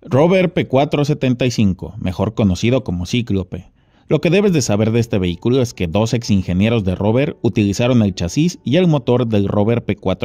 Rover P475, mejor conocido como Cíclope. Lo que debes de saber de este vehículo es que dos ex ingenieros de Rover utilizaron el chasis y el motor del Rover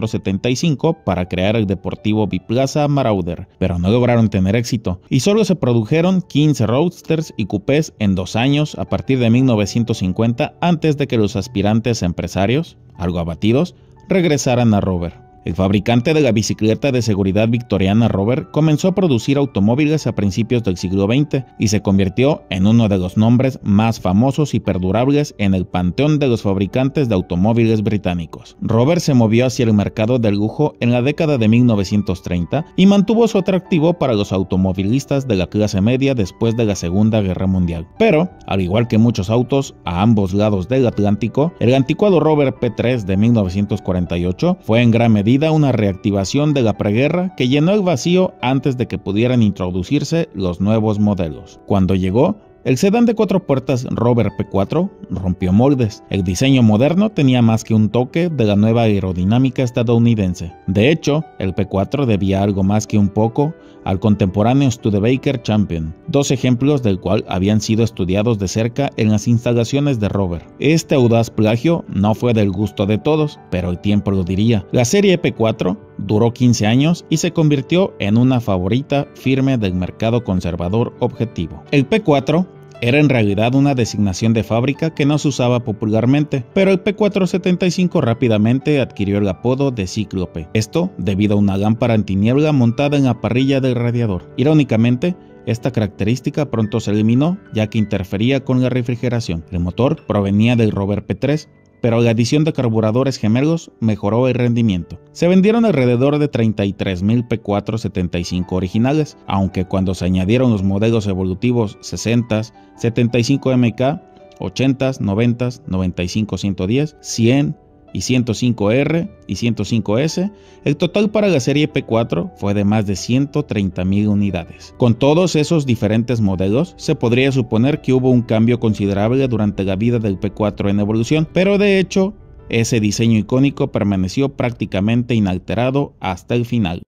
P475 para crear el deportivo biplaza Marauder, pero no lograron tener éxito, y solo se produjeron 15 roadsters y coupés en 2 años a partir de 1950 antes de que los aspirantes empresarios, algo abatidos, regresaran a Rover. El fabricante de la bicicleta de seguridad victoriana Rover comenzó a producir automóviles a principios del siglo XX y se convirtió en uno de los nombres más famosos y perdurables en el panteón de los fabricantes de automóviles británicos. Rover se movió hacia el mercado del lujo en la década de 1930 y mantuvo su atractivo para los automovilistas de la clase media después de la Segunda Guerra Mundial. Pero, al igual que muchos autos a ambos lados del Atlántico, el anticuado Rover P3 de 1948 fue en gran medida una reactivación de la preguerra que llenó el vacío antes de que pudieran introducirse los nuevos modelos. Cuando llegó, el sedán de 4 puertas Rover P4 rompió moldes. El diseño moderno tenía más que un toque de la nueva aerodinámica estadounidense. De hecho, el P4 debía algo más que un poco al contemporáneo Studebaker Champion, dos ejemplos del cual habían sido estudiados de cerca en las instalaciones de Rover. Este audaz plagio no fue del gusto de todos, pero el tiempo lo diría. La serie P4 duró 15 años y se convirtió en una favorita firme del mercado conservador objetivo. El P4 era en realidad una designación de fábrica que no se usaba popularmente, pero el P475 rápidamente adquirió el apodo de Cíclope, esto debido a una lámpara antiniebla montada en la parrilla del radiador. Irónicamente, esta característica pronto se eliminó ya que interfería con la refrigeración. El motor provenía del Rover P3, pero la adición de carburadores gemelos mejoró el rendimiento. Se vendieron alrededor de 33,000 P475 originales, aunque cuando se añadieron los modelos evolutivos 60s, 75MK, 80s, 90s, 95-110, 100 y 105R y 105S, el total para la serie P4 fue de más de 130,000 unidades. Con todos esos diferentes modelos, se podría suponer que hubo un cambio considerable durante la vida del P4 en evolución, pero de hecho, ese diseño icónico permaneció prácticamente inalterado hasta el final.